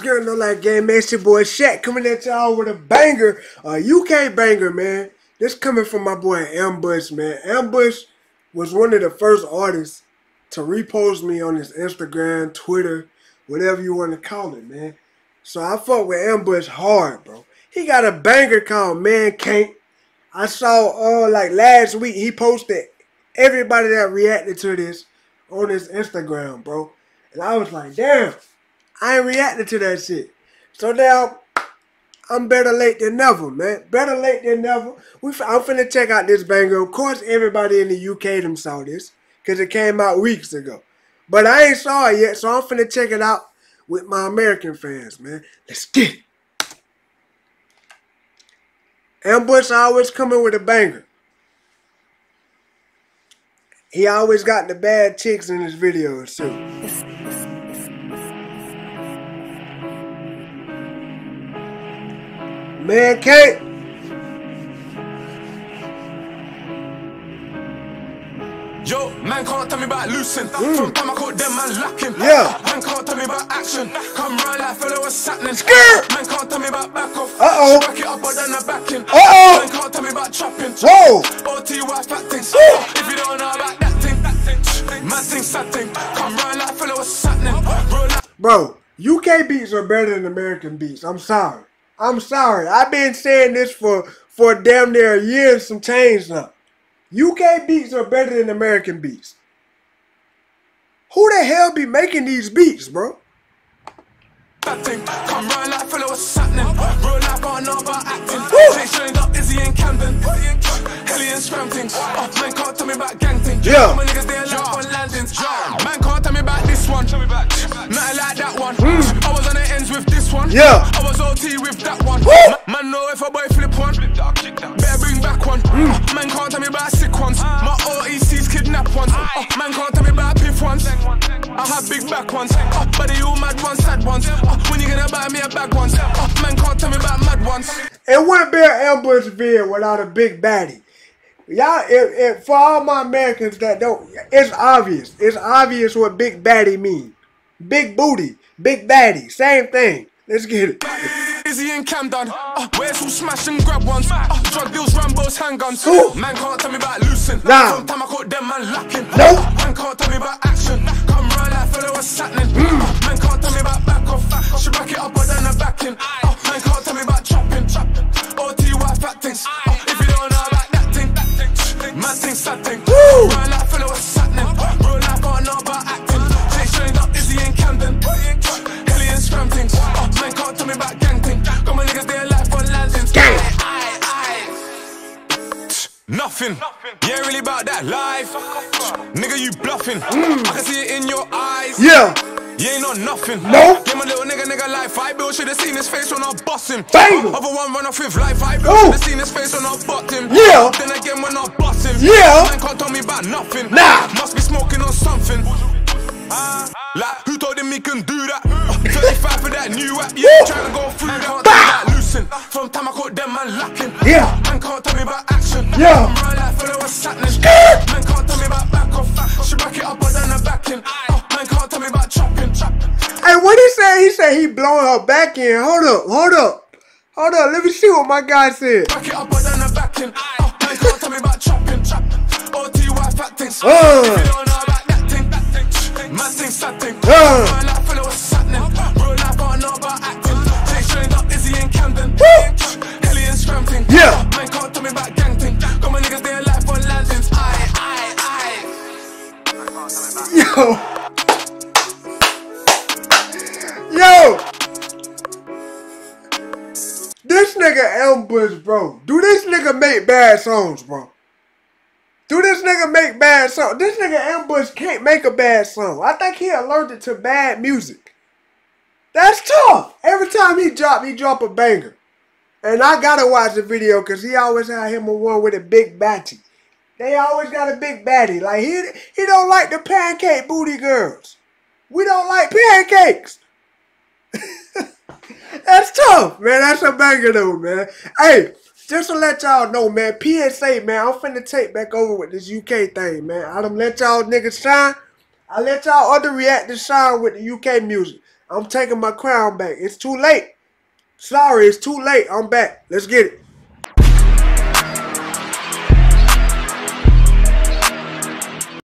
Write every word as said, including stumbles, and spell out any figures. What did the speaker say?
good? No like game, man. It's your boy Shaq coming at y'all with a banger, a U K banger, man. This coming from my boy Ambush, man. Ambush was one of the first artists to repost me on his Instagram, Twitter, whatever you want to call it, man. So I fuck with Ambush hard, bro. He got a banger called Man Can't. I saw uh like last week he posted everybody that reacted to this on his Instagram, bro. And I was like, damn, I ain't reacted to that shit. So now I'm better late than never, man. Better late than never. We, I'm finna check out this banger. Of course, everybody in the U K them saw this because it came out weeks ago. But I ain't saw it yet, so I'm finna check it out with my American fans, man. Let's get it. Ambush always coming with a banger. He always got the bad chicks in his videos, too. Man Can't. Yo, man can't tell me about loosen. Mm. From time I caught them man lacking. Yeah. Man can't tell me about action. Come round like fellow what's happening. Skirt. Man can't tell me about back off. Uh oh. Back it up or down the backing. Uh oh. Man can't tell me about chopping. Whoa. O T Y fat things. If you don't know about that thing, that thing. Man thing, sad thing. Come round like fellow what's happening. Bro, like Bro, U K beats are better than American beats. I'm sorry. I'm sorry. I've been saying this for, for damn near a year and some change now. U K beats are better than American beats. Who the hell be making these beats, bro? that thing. Come round like fellow what's happening. Bro, like I don't know about acting. They showing up Izzy and Camden. Helly and Scram things. Oh, man can't tell me about gang things. Yeah. My niggas they alive on landings. Man can't tell me about this one. Nothing like that one. Mm. I was on the ends with this one. Yeah. I was O T with that one. Woo. Man know if a boy flip one. Better bring back one. Mm. Oh, man can't tell me about sick ones. My O E C's kidnap ones. Oh, man can't tell me about piff ones. I have big back ones. Oh, but they all mad ones, sad ones. Oh, when you gonna buy me a bag ones? Oh, man can't tell me about mad ones. It wouldn't be an Ambush video without a big baddie. Y'all, if, if, for all my Americans that don't, it's obvious. It's obvious what big baddie means. Big booty, big baddie, same thing. Let's get it. Izzy and Camden, uh, where's who smash and grab ones? Uh, drug deals, Rambo's, handguns. Ooh. Man can't tell me about loosen. Nah. Sometime I caught them man lacking. Nope. Uh, man can't tell me about action. Come round like fellow what's happening. Mm. Uh, man can't tell me about back off. She back it up or down the backing. Uh, man can't tell me about chopping. O T Y fat things. Uh, if you don't know about that thing, man thing, sad thing. Woo. Round like fellow what's happening. Bro, like I don't know about acting. They showing up Izzy and Camden. Helly and Scram things. Uh, man can't tell me about gang thing. Got my niggas there life on landings. Gang. Aye, aye. Nothing. You ain't really about that life. Nigga, you bluffing. Mm. I can see it in your eyes. Yeah. You ain't on nothing. No. Get my little nigga, nigga life. I built should've seen his face when I bust him. Bang. Other one run off with life. I built Ooh. should've seen his face when I bucked him. Yeah. Then again when I bust him. Yeah. Man can't tell me about nothing. Nah. Must be smoking on something. Uh, like, who told him he can do that? Uh, thirty-five for that new app, yeah, Woo. trying to go through that. Can't tell me about loosen. From time I caught them man lacking. Yeah. Man can't tell me about action. Yeah. I'm right like fellow what's happening. Skirt. Man can't tell me about back off. She back it up or down the backing. Oh, man can't tell me about chopping. Hey, what he say? He said he blowing her back in. Hold up, hold up. Hold up, let me see what my guy said. Back it up or down the backing. Oh, man can't tell me about chopping. O T Y fat things. Uh. If you don't know about that thing, that thing. Man thing, sad thing. Uh. Man like fellow what's happening. Bro, like I don't know about acting. They showing up Izzy and Camden. Helly and Scram thing. Yeah. Man can't tell me about gang thing. Got my niggas there life on landings. Aye, aye, aye. Yo. Yo. This nigga Ambush, bro. Do this nigga make bad songs, bro? Do this nigga make bad songs? This nigga Ambush can't make a bad song. I think he allergic to bad music. That's tough. Every time he drop, he drop a banger. And I gotta watch the video because he always had him a one with a big baddie. They always got a big baddie. Like, he, he don't like the pancake booty girls. We don't like pancakes. That's tough, man. That's a banger though, man. Hey, just to let y'all know, man, P S A, man, I'm finna take back over with this U K thing, man. I done let y'all niggas shine. I let y'all other reactors shine with the U K music. I'm taking my crown back. It's too late. Sorry, it's too late. I'm back. Let's get it.